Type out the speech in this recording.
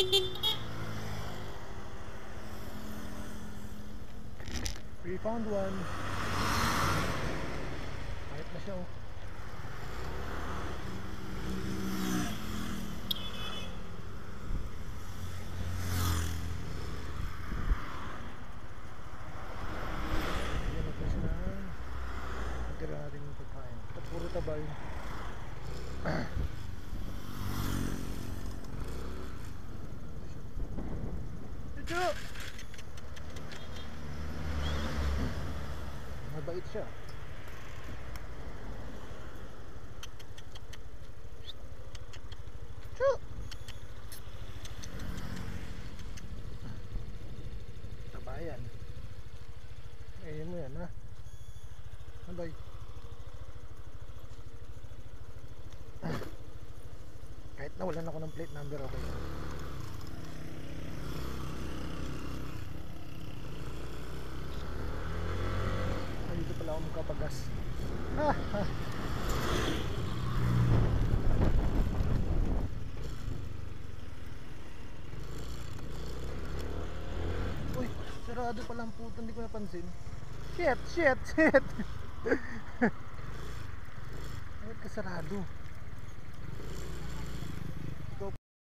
We found one. Kahit na siya oh. Bigyan natin siya ng magkarating pagkain. Ito puro taba yun. Ito! Mabait siya. Chu! Tabayan. Ayun mo yan ha. Abay. Kahit nawalan ako ng plate number, okay. Dito pala ako magkapagas. Uy, sarado pala ang puto, hindi ko napansin. Shit. Bakit kasarado?